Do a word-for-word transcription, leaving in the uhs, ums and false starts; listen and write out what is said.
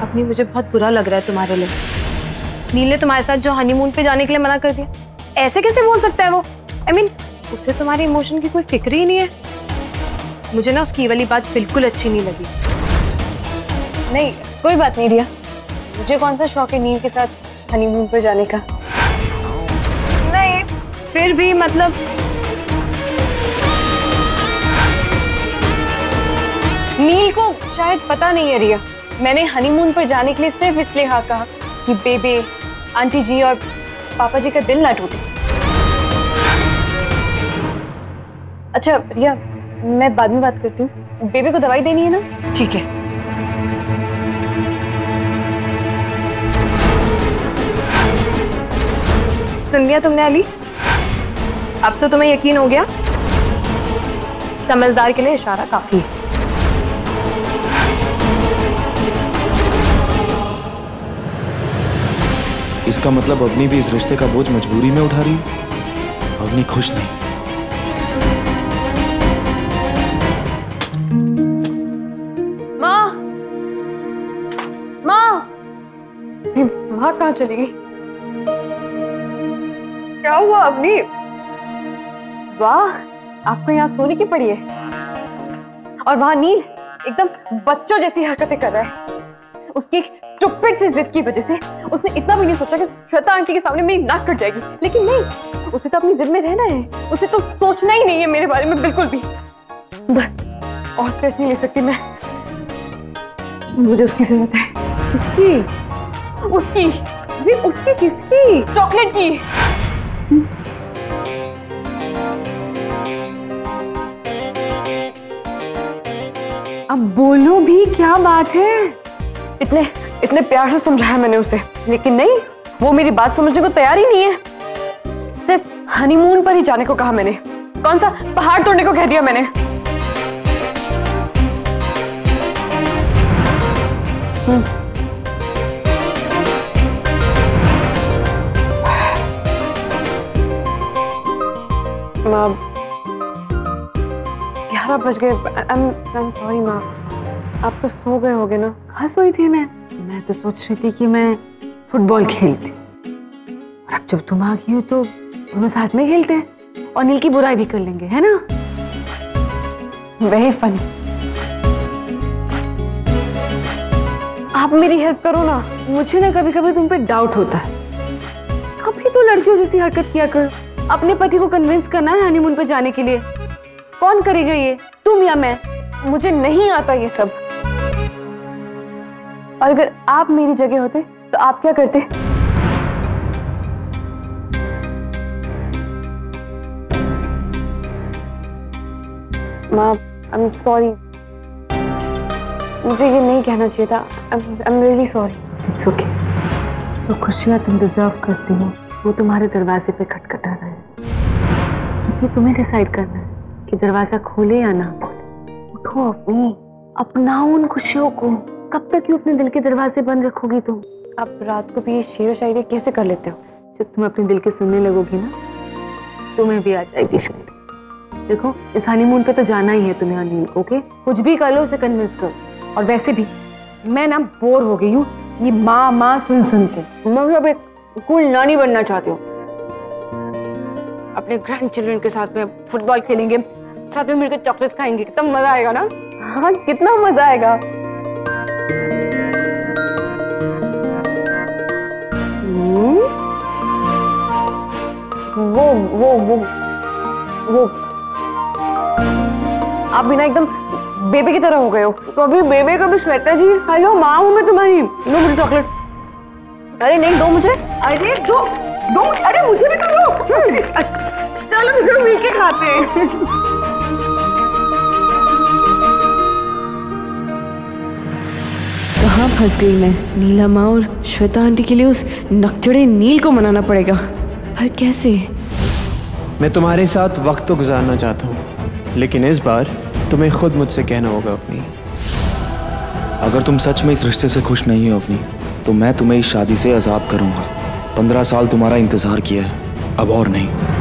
नहीं, मुझे बहुत बुरा लग रहा है तुम्हारे लिए। नील ने तुम्हारे साथ जो हनीमून पे जाने के लिए मना कर दिया, ऐसे कैसे बोल सकता है वो? आई I मीन mean, उसे तुम्हारे इमोशन की कोई फिक्र ही नहीं है। मुझे ना उसकी वाली बात बिल्कुल अच्छी नहीं लगी। नहीं, कोई बात नहीं रिया, मुझे कौन सा शौक है नील के साथ हनीमून पर जाने का। नहीं, फिर भी मतलब नील को शायद पता नहीं है रिया, मैंने हनीमून पर जाने के लिए सिर्फ इसलिए हाँ कहा कि बेबे, आंटी जी और पापा जी का दिल ना टूटे। अच्छा रिया, मैं बाद में बात करती हूँ, बेबे को दवाई देनी है ना? ठीक है। सुन लिया तुमने अली? अब तो तुम्हें यकीन हो गया? समझदार के लिए इशारा काफी है। इसका मतलब अवनी भी इस रिश्ते का बोझ मजबूरी में उठा रही है। अवनी खुश नहीं। माँ, माँ, माँ कहाँ चली गई? क्या हुआ अवनी? वाह, आपको यहाँ सोने की पड़ी है। और वहाँ नील एकदम बच्चों जैसी हरकतें कर रहा है। उसकी स्टूपिड सी जिद की वजह से उसने इतना भी नहीं सोचा कि श्वेता आंटी के सामने मेरी नाक कट जाएगी। लेकिन नहीं, उसे तो अपनी जिद में रहना है, उसे तो सोचना ही नहीं है मेरे बारे में बिल्कुल भी। बस और स्ट्रेस नहीं ले सकती मैं, मुझे उसकी जरूरत है। उसकी उसकी उसकी किसकी? चॉकलेट की। अब बोलो भी, क्या बात है? इतने इतने प्यार से समझाया मैंने उसे, लेकिन नहीं, वो मेरी बात समझने को तैयार ही नहीं है। सिर्फ हनीमून पर ही जाने को कहा मैंने, कौन सा पहाड़ तोड़ने को कह दिया मैंने। हम्म माँ, ग्यारह बज गए। आई एम सॉरी माँ, आप तो सो गए होगे ना? कहाँ सोई थी मैं? मैं तो सोच रही थी कि मैं फुटबॉल खेलती, और अब जब तुम आ गई हो तो दोनों साथ में खेलते हैं और नील की बुराई भी कर लेंगे, है ना? Very funny. आप मेरी हेल्प करो ना। मुझे ना कभी कभी तुम पे डाउट होता है। कभी तो लड़कियों जैसी हरकत किया कर। अपने पति को कन्विंस करना है हनीमून पे जाने के लिए। कौन करेगा ये, तुम या मैं? मुझे नहीं आता ये सब। और अगर आप मेरी जगह होते तो आप क्या करते? माँ, आई एम सॉरी, मुझे ये नहीं कहना चाहिए था। I am really sorry. It's okay. जो खुशियाँ तुम डिजर्व करती हो वो तुम्हारे दरवाजे पे खटखटा रहे हैं। ये तुम्हें डिसाइड करना है कि दरवाजा खोले या ना खोले। उठो अपनी, अपनाओ उन खुशियों को। कब तक क्यों अपने दिल के दरवाजे बंद रखोगी तुम? आप रात को भी ये शेर व शायरी कैसे कर लेते हो? जब तुम अपने दिल के सुनने लगोगी ना, तुम्हें भी आ जाएगी शायरी। देखो, इस हनीमून पे तो जाना ही है तुम्हें अनिल को, ओके? कुछ भी कर लो, उसे कन्विंस करो। और वैसे भी मैं ना बोर हो गई हूँ ये माँ माँ सुन सुन के। मैं अब एक कूल नानी बनना चाहती हूँ। अपने ग्रैंड चिल्ड्रन के साथ में फुटबॉल खेलेंगे, साथ में मिलकर चॉकलेट्स खाएंगे। कितना मजा आएगा ना? हाँ, कितना मजा आएगा। वो वो वो वो आप भी ना एकदम बेबी की तरह हो गए हो। तो अभी बेबी का भी श्वेता जी, हेलो माँ हूँ मैं तुम्हारी, लो मुझे चॉकलेट। अरे नहीं, दो मुझे। अरे दो दो अरे मुझे भी तो दो। चलो फिर मिल के खाते हैं। कहाँ फंस गई मैं? नीला माँ और श्वेता आंटी के लिए उस नकचड़े नील को मनाना पड़ेगा, पर कैसे? मैं तुम्हारे साथ वक्त तो गुजारना चाहता हूँ, लेकिन इस बार तुम्हें खुद मुझसे कहना होगा अवनी। अगर तुम सच में इस रिश्ते से खुश नहीं हो अवनी, तो मैं तुम्हें इस शादी से आज़ाद करूँगा। पंद्रह साल तुम्हारा इंतज़ार किया है, अब और नहीं।